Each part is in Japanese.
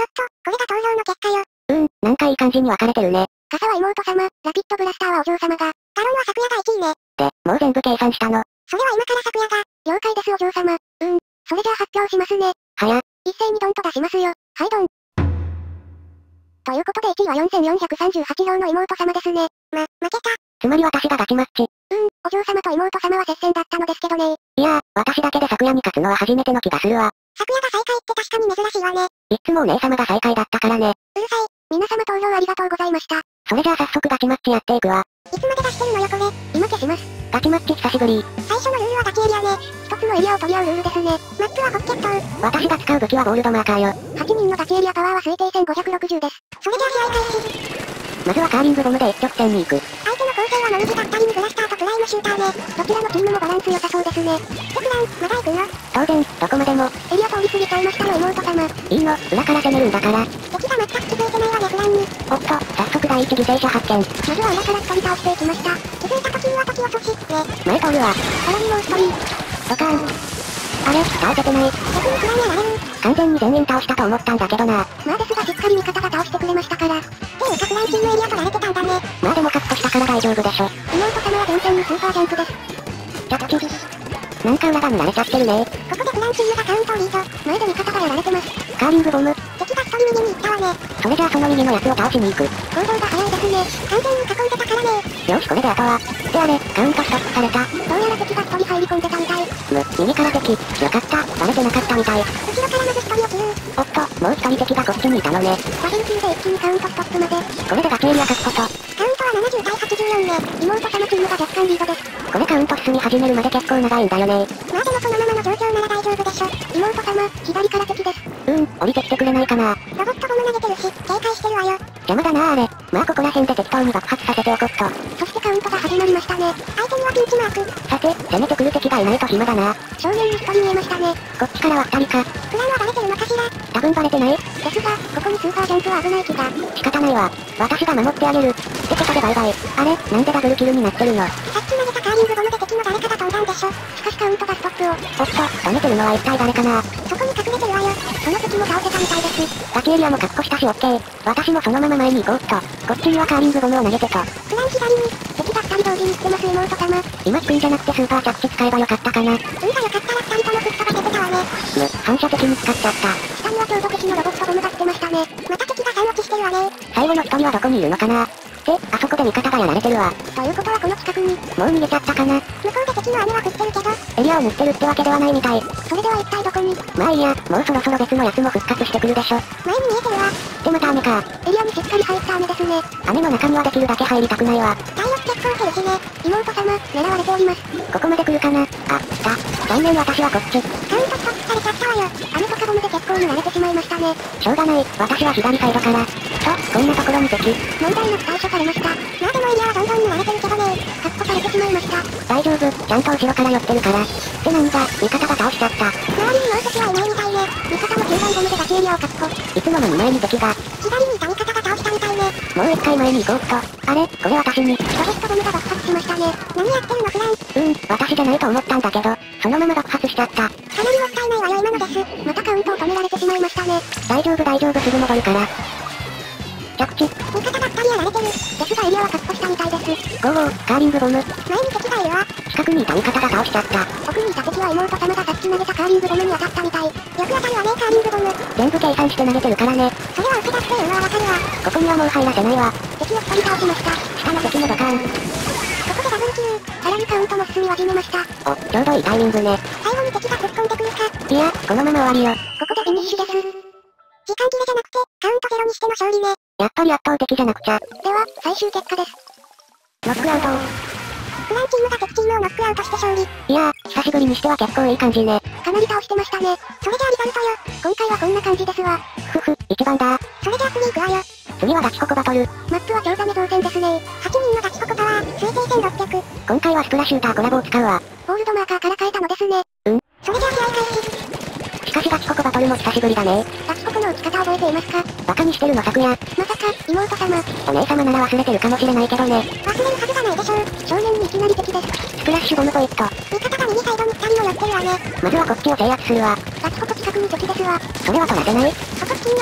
っと、これが投票の結果よ。 なんかいい感じに分かれてるね。 傘は妹様、ラピッドブラスターはお嬢様が、ガロンは昨夜が1位ね。 で、もう全部計算したの。 それは今から昨夜が、了解ですお嬢様。それじゃあ発表しますね。一斉にドンと出しますよ。はいドン。ということで1位は4438票の妹様ですね。負けた。 つまり私がガチマッチ。 お嬢様と妹様は接戦だったのですけどね。 いやー、私だけで昨夜に勝つのは初めての気がするわ。 昨夜が最下位って確かに珍しいわね。 いっつもお姉様が最下位だったからね。 うるさい。皆様投票ありがとうございました。 それじゃあ早速ガチマッチやっていくわ。 いつまで出してるのよこれ。今消します。 ガチマッチ久しぶり。 最初のルールはガチエリアね。一つのエリアを取り合うルールですね。マップはホッケット。 私が使う武器はゴールドマーカーよ。 8人のガチエリアパワーは推定1560です。それじゃあ試合開始。 まずはカーリングボムで一直線に行く。 相手の構成はノルジガッタリングブラスターとプライムシューターね。どちらのチームもバランス良さそうですね。決断、まだ行くの？ 当然、どこまでも。 エリア通り過ぎちゃいましたの妹様。 いいの、裏から攻めるんだから。 敵が全く気づいてないわねフランに。 おっと、早速第一犠牲者発見。 まずは裏から1人倒していきました。気づいた時には時を阻止、ね。 前通るわ。 さらにもう1人。 ドカーン。あれ、倒せてない。 逆にフランやられる。 完全に全員倒したと思ったんだけどな。 まあですがしっかり味方が倒してくれましたから。っていうかフランチームエリア取られてたんだね。 まあでもカットしたから大丈夫でしょ。 妹様は前線にスーパージャンプです。 着地。なんか裏が見られちゃってるね。 ここでフランチームがカウントをリード。前で味方がやられてます。 カーリングボム。 敵が1人右に行ったわね。 それじゃあその右のやつを倒しに行く。 行動が早いですね。完全に囲んでたからね。 よしこれであとは。ってあれ、カウントストップされた。 どうやら敵が1人入り込んでたみたい。 右から敵。よかった、バレてなかったみたい。 後ろからまず1人を切る。 おっと、もう1人敵がこっちにいたのね。 バレルキーで一気にカウントストップまで。 これでガチエリア勝つこと。 カウントは70対84ね。妹様チームが若干リードです。 これカウント進み始めるまで結構長いんだよね。 まあでもこのままの状況なら大丈夫でしょ。妹様、左から敵です。 降りてきてくれないかな。 ロボットボム投げてるし、警戒してるわよ。 邪魔だなあれ。まあここら辺で適当に爆発させておこっと。 そしてカウントが始まりましたね。相手にはピンチマーク。 さて、攻めてくる敵がいないと暇だな。 正面に1人見えましたね。 こっちからは2人か。 プランはバレてるのかしら？ 多分バレてない。 ですが、ここにスーパージャンプは危ない気が。 仕方ないわ。私が守ってあげる。ってことでバイバイ。あれ、なんでダブルキルになってるの？ さっき投げたカーリングボムで敵の誰かが飛んだんでしょ。しかしカウントがストップを。 おっと、止めてるのは一体誰かな？ そこに隠れてるわよ。その敵も倒せたみたいです。 ガチエリアも確保したしオッケー。私もそのまま前に行こうっと。こっちにはカーリングボムを投げてと。 プラン左に、敵が2人同時に来てます妹様。 今スピンじゃなくてスーパー着地使えばよかったかな。 運が良かったら2人とも吹っ飛ばせてたわね。 反射的に使っちゃった。 下には超敵のロボットボムが来てましたね。また敵が3落ちしてるわね。 最後の1人はどこにいるのかな？って、あそこで味方がやられてるわ。 ということはこの近くに。 もう逃げちゃったかな？ 向こうで敵の雨は降ってるけど。 エリアを塗ってるってわけではないみたい。 それでは一体どこに？ まあいいや、もうそろそろ別のやつも復活してくるでしょ。 前に見えてるわ。 でまた雨か。 エリアにしっかり入った雨ですね。 雨の中にはできるだけ入りたくないわ。 体力結構減るしね。妹様、狙われております。 ここまで来るかな？あ、来た。残念私はこっち。 カウントストップされちゃったわよ。雨とかボムで結構に慣れてしまいましたね。 しょうがない、私は左サイドから。と、こんなところに敵。 問題なく対処されました。まあでもエリアはどんどんに慣れてるけどね。カットされてしまいました。 大丈夫、ちゃんと後ろから寄ってるから。ってなんだ、味方が倒しちゃった。 周りにもう敵はいないみたいね。味方も9番ボムでガチエリアを確保。 いつもの2枚に敵が。 左にいた味方が倒したみたいね。 もう一回前に行こうっと。あれ、これ私に。 ロケットボムが爆発しましたね。何やってるのフラン。 私じゃないと思ったんだけど、そのまま爆発しちゃった。 かなりもったいないわよ今のです。またカウントを止められてしまいましたね。 大丈夫大丈夫すぐ戻るから。着地。 味方が2人やられてる。ですがエリアは確保したみたいです。 ゴーゴー、カーリングボム。 前に敵がいるわ。 近くにいた味方が倒しちゃった。 奥にいた敵は妹様がさっき投げたカーリングボムに当たったみたい。よく当たるわねカーリングボム。 全部計算して投げてるからね。 それは受け出しているのはわかるわ。 ここにはもう入らせないわ。 敵を2人倒しました。 下の敵もドカーン。 ここでダブルキル。さらにカウントも進み始めました。 お、ちょうどいいタイミングね。 最後に敵が突っ込んでくるか。 いや、このまま終わりよ。 ここでフィニッシュです。時間切れじゃなくて、カウントゼロにしての勝利ね。 やっぱり圧倒的じゃなくちゃ。 では、最終結果です。 ノックアウト。 フランチームが敵チームをノックアウトして勝利。 いやー、久しぶりにしては結構いい感じね。 かなり倒してましたね。それじゃあリザルトよ。今回はこんな感じですわ。 一番だ。 それじゃあ次行くわよ。 次はガチココバトル。 マップは超ダメ造船ですね。8人のガチココパワー、推定1600。 今回はスプラシューターコラボを使うわ。 ゴールドマーカーから変えたのですね。それじゃあ試合開始。 しかしガチココバトルも久しぶりだね。 ガチココの打ち方覚えていますか？ バカにしてるの昨夜。 まさか、妹様。 お姉様なら忘れてるかもしれないけどね。 忘れるはずがないでしょう。正面にいきなり敵です。 スプラッシュボムポイット。 味方が右サイドに2人も寄ってるわね。 まずはこっちを制圧するわ。 ガチココ近くに敵ですわ。 それは取らせない。 そこ付近の敵をしっ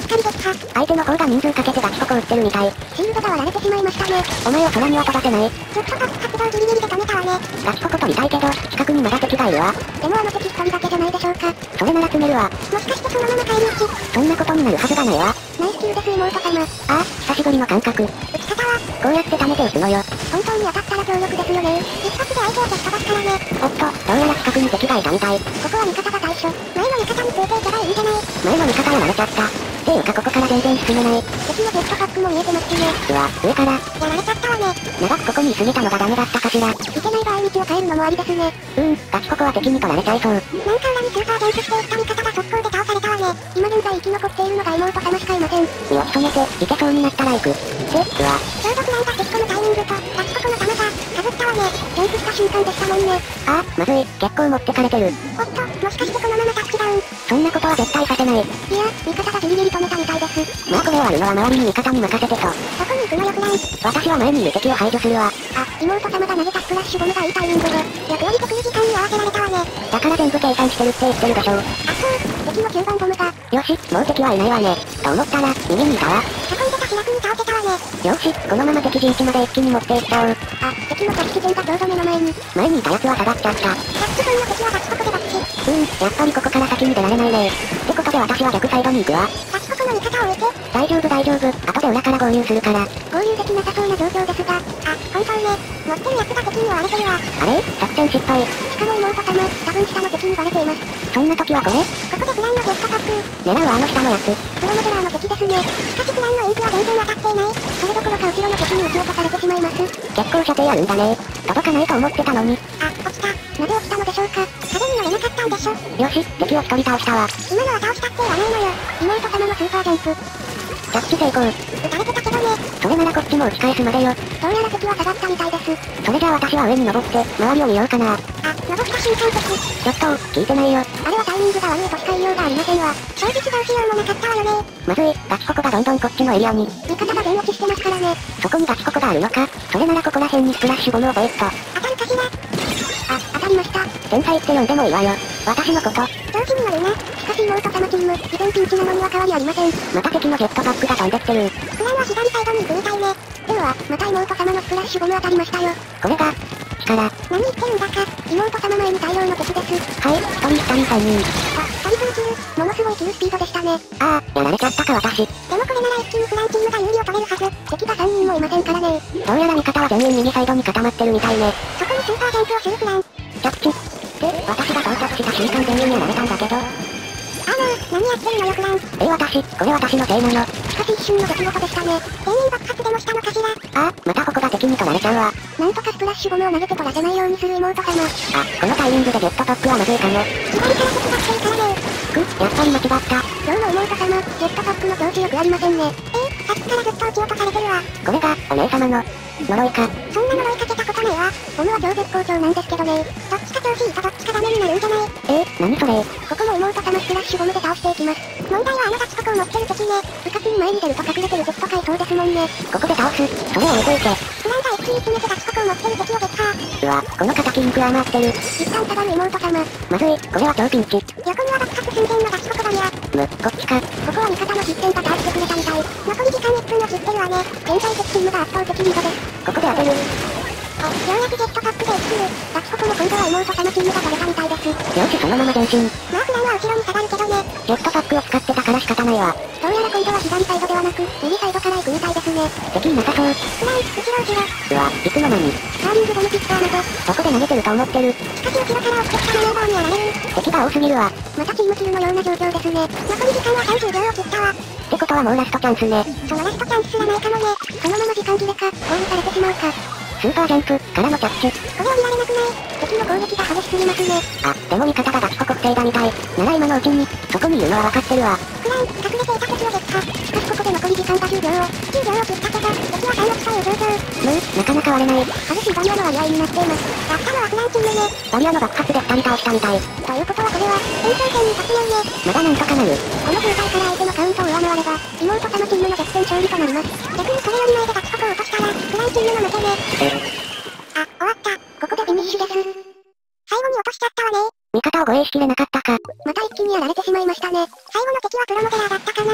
り撃破。 相手の方が人数かけてガチココ撃ってるみたい。 シールドが割られてしまいましたね。 お前を空には飛ばせない。 ジェットパック発動ギリギリで止めたわね。 ガチココ飛びたいけど、近くにまだ敵がいるわ。 でもあの敵一人だけじゃないでしょうか。 それなら詰めるわ。 もしかしてそのまま帰り討ち。 そんなことになるはずがないわ。 ナイスキルです妹様。 ああ、久しぶりの感覚。 撃ち方は、 こうやって溜めて撃つのよ。 本当に当たったら強力ですよね。一発で相手を蹴っ飛ばすからね。 おっと、どうやら近くに敵がいたみたい。 ここは味方が対処。前の味方についていけばいいんじゃない？ 前の味方やられちゃった。っていうかここから全然進めない。 敵のジェットパックも見えてますしね。 うわ、上から。 やられちゃったわね。 長くここに居すぎたのがダメだったかしら。 いけない場合道を変えるのもありですね。 ガチココは敵に取られちゃいそう。 なんか裏にスーパージャンプしていった味方が速攻で倒されたわね。今現在生き残っているのが妹様しかいません。 身を潜めて、いけそうになったら行く。うわ。 ちょうどフランが突っ込むタイミングと、ガチココの弾が、かぶったわね。ジャンプした瞬間でしたもんね。 ああ、まずい、結構持ってかれてる。 おっと、もしかしてこのままタッチダウン。 そんなことは絶対させない。 いや、味方がギリギリ止めたみたいです。 まあこれを割るのは周りに味方に任せてと。 どこに行くのよフラン。 私は前にいる敵を排除するわ。 あ、妹様が投げたスプラッシュボムがいいタイミングで、役割得意時間に合わせられたわね。 だから全部計算してるって言ってるでしょ。 あ、そう、敵の9番ボムが。 よし、もう敵はいないわね。と思ったら、右にいたわ。 運んでた開くに倒せたわね。 よし、このまま敵陣地まで一気に持っていっちゃおう。 あ、敵の着地点がちょうど目の前に。 前にいたやつは下がっちゃった。 タッチ分の敵はガチココでバッチ。 やっぱりここから先に出られないね。ってことで私は逆サイドに行くわ。 ガチココの味方を置いて。 大丈夫大丈夫、後で裏から合流するから。 合流できなさそうな状況ですが、あ、本当ね。持ってるやつが敵に追われてるわ。 あれ作戦失敗。 しかも妹様、多分下の敵にバレています。 そんな時はこれ？ ここでフランのジェットパック。 狙うわあの下のやつ。 プロモデラーの敵ですね。しかしフランのインクは全然当たっていない。それどころか後ろの敵に撃ち落とされてしまいます。 結構射程あるんだね。届かないと思ってたのに。 あ、落ちた。なぜ落ちたのでしょうか。壁に乗れなかったんでしょ。 よし、敵を一人倒したわ。 今のは倒したって言わないのよ。妹様のスーパージャンプ。 着地成功。 撃たれてたけどね。 それならこっちも打ち返すまでよ。 どうやら敵は下がったみたいです。 それじゃあ私は上に登って、周りを見ようかな。 あ、登った瞬間敵。 ちょっと、聞いてないよ。 あれはタイミングが悪いとしか言いようがありませんわ。正直どうしようもなかったわよね。 まずい、ガチココがどんどんこっちのエリアに。 味方が全落ちしてますからね。 そこにガチココがあるのか。それならここら辺にスプラッシュボムをポイッと。 当たるかしら。あ、当たりました。 天才って呼んでもいいわよ。私のこと。 調子に乗るな。しかし妹様チーム、依然ピンチなのには変わりありません。 また敵のジェットパックが飛んできてる。 フランは左サイドに行くみたいね。では、また妹様のスプラッシュボム当たりましたよ。 これが、力。 何言ってるんだか。妹様前に大量の敵です。 はい、一人二人三人。 あ、2人数中、ものすごい急スピードでしたね。 ああ、やられちゃったか私。 でもこれなら一気にフランチームが有利を取れるはず。敵が3人もいませんからね。 どうやら味方は全員右サイドに固まってるみたいね。 そこにスーパージャンプをするフラン。 着地。で、私が到着した瞬間全員やられたんだけど。 何やってるのよフラン。 私、これ私のせいなの。 しかし一瞬の出来事でしたね。全員爆発でもしたのかしら。 ああ、またここが敵に取られちゃうわ。 なんとかスプラッシュボムを投げて取らせないようにする妹様。 あ、このタイミングでジェットパックはまずいかも。 左から敵が来てるからね。 やっぱり間違った。 今日の妹様、ジェットパックの調子よくありませんね。さっきからずっと撃ち落とされてるわ。 これが、お姉様の、呪いか。 そんな呪いかけたことないわ。ボムは超絶好調なんですけどね。どっちか調子いいとどっちかダメになるんじゃない？ 何それ？ ここも妹様スプラッシュボムで倒していきます。問題はあのガチココを持ってる敵ね。不活に前に出ると隠れてる敵と回答ですもんね。 ここで倒す。それを置いといて。 フランが一気に詰めてガチココを持ってる敵を撃破。 うわ、この敵肉は余ってる。 一旦下がる妹様。 まずい、これは超ピンチ。 横には爆発寸前のガチココバリア。 こっちか。 ここは味方の失点が倒してくれたみたい。残り時間1分を切ってるわね。現在敵チームが圧倒的リードです。 ここで当てる。 ようやくジェットパックで1キル。ガチココも今度は妹様チームが取れたみたいです。 よし、そのまま前進。 まあフランは後ろに下がるけどね。 ジェットパックを使ってたから仕方ないわ。 どうやら今度は左サイドではなく、右サイドから行くみたいですね。 敵いなさそう。 フラン、後ろ後ろ。 うわ、いつの間に。 スターリングボムピッカーまで。 どこで投げてると思ってる。 しかし後ろから落ちてきたマネーバーにやられる。 敵が多すぎるわ。 またチームキルのような状況ですね。残り時間は30秒を切ったわ。 ってことはもうラストチャンスね。 そのラストチャンスすらないかもね。そのまま時間切れか、ゴールされてしまうか。 スーパージャンプ、からの着地。 これを見られなくない？敵の攻撃が激しすぎますね。 あ、でも味方がガチココ防いだみたい。なら今のうちに、そこにいるのは分かってるわ。 フラン、隠れていた敵を撃破。しかしここで残り時間が10秒。9秒を切ったけど、敵は3落ちという状況。 なかなか割れない。 激しいバリアの割合になっています。やったのはフランチームね。 バリアの爆発で2人倒したみたい。 ということはこれは、延長戦に勝つよね。 まだなんとかなる。 この状態から相手のカウントを上回れば、妹様チームの逆転勝利となります。逆にそれより前でガチココを落としたら、フランチームの負けね。あ、終わった。ここでフィニッシュです。最後に落としちゃったわね。 味方を護衛しきれなかったか。 また一気にやられてしまいましたね。最後の敵はプロモデラーだったかな。 は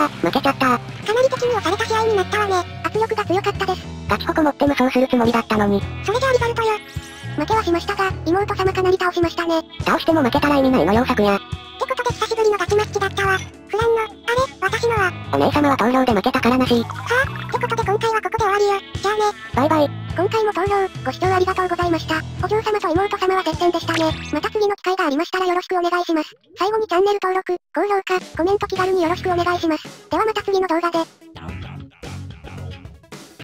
負けちゃった。かなり敵に押された試合になったわね。圧力が強かったです。 ガチホコ持って無双するつもりだったのに。 それじゃあリザルトよ。負けはしましたが、妹様かなり倒しましたね。 倒しても負けたら意味ないのよ、昨夜。 ってことで久しぶりのガチマッチだったわ。フランの、あれ、私のは。 お姉様は投票で負けたからなし。 はぁ、ってことで今回はここで終わりよ。じゃあね。 バイバイ。 今回も投票、ご視聴ありがとうございました。お嬢様と妹様は接戦でしたね。また次の機会がありましたらよろしくお願いします。最後にチャンネル登録、高評価、コメント気軽によろしくお願いします。ではまた次の動画で。